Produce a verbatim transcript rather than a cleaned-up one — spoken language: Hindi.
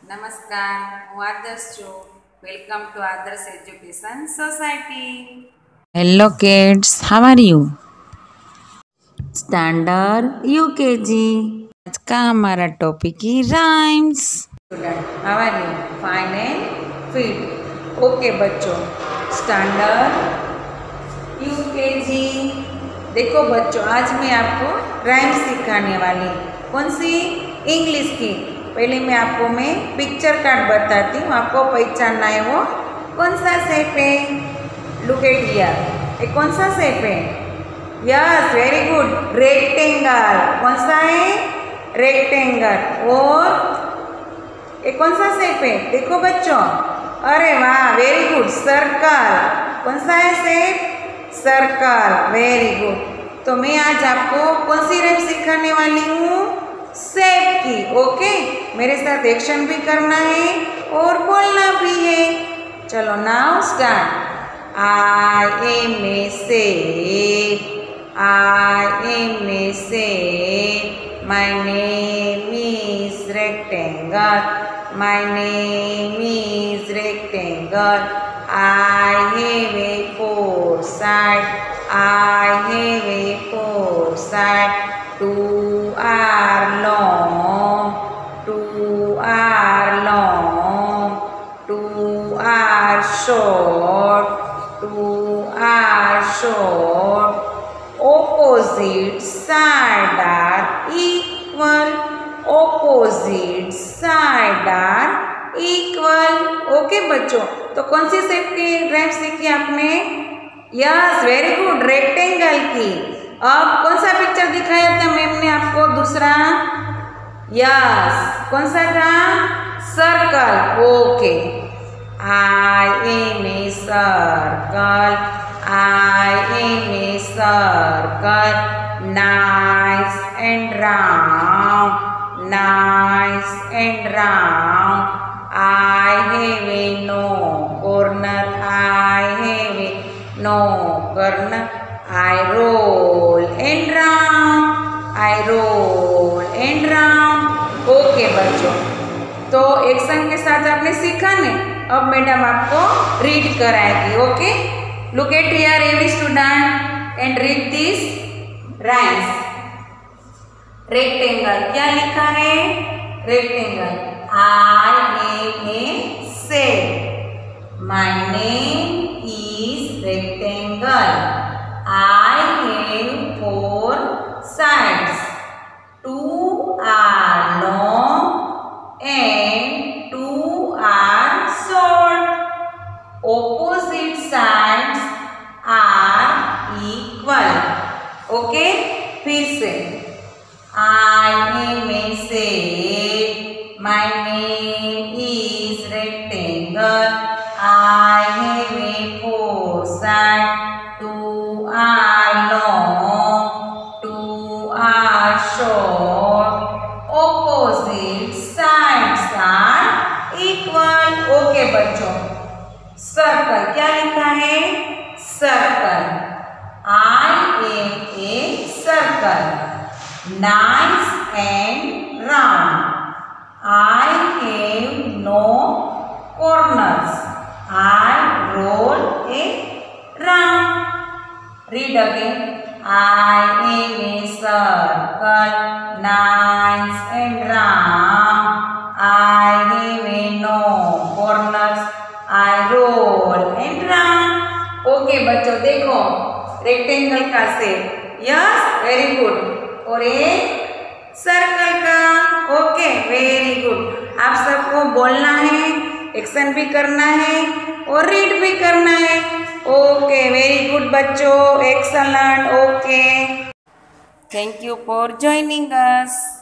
નમસ્કાર, હું આદર્શ છું. Welcome to Adarsh education society. Hello kids, how are you? Standard UKG. आज का हमारा टॉपिक ही rhymes. Student, how are you? Fine and fit. Okay बच्चों, स्टैंडर्ड यूकेजी। देखो बच्चों, आज मैं आपको राइम्स सिखाने वाली। कौन सी? इंग्लिश की। पहले मैं आपको मैं पिक्चर कार्ड बताती हूँ, आपको पहचानना है वो कौन सा शेप है। लुक एट हियर, ये कौन सा शेप है? Yes, very good, rectangle. कौन सा है? रेक्टेंगल। और ये कौन सा शेप है? देखो बच्चों, अरे वाह, वेरी गुड, सर्कल। कौन सा है शेप? Circle, very good. तो मैं आज आपको कौन सी राइम सिखाने वाली हूँ? शेप की। ओके, मेरे साथ एक्शन भी करना है और बोलना भी है। चलो now start. I am a shape, I am a shape, my name is rectangle, my name is rectangle, I have a four side, I have a four side, two are long, two are long, two are short, two are short, opposite side are equal, opposite side are equal. Okay बच्चों, तो कौन सी शेप की राइम सीखी आपने? यस, वेरी गुड, रेक्टेंगल की। अब कौन सा पिक्चर दिखाया था मैम ने आपको? दूसरा, यस, कौन सा था? Circle. Okay, I am a circle, I am a circle, nice and round, nice and round, I have a no corner, I have a no corner, I roll and round, I roll and round. Okay बच्चों, तो एक्शन के साथ आपने सीखा ने। अब मैडम आपको रीड कराएगी। Okay, look at here every student and read this rhymes. Rectangle, क्या लिखा है? Rectangle. I am a shape, my name is rectangle, I have four sides, two are long and two are short, opposite sides are equal. Okay, फिर से, I am a shape, my name is rectangle, I have a four sides, two are long, two are short, opposite sides are equal. Okay बच्चों, सर्कल, क्या लिखा है? Circle, I am a circle, nice and round, I have no corners, I roll a round. Read again. I am a circle, nice and round, I have a no corners, I roll and round. Okay बच्चों, देखो रेक्टेंगल का शेप। Yes, very good. और ये सर्कल का। Okay, very good. आप सबको बोलना है, एक्शन भी करना है और रीड भी करना है। ओके, वेरी गुड बच्चों, excellent. Okay, thank you for joining us.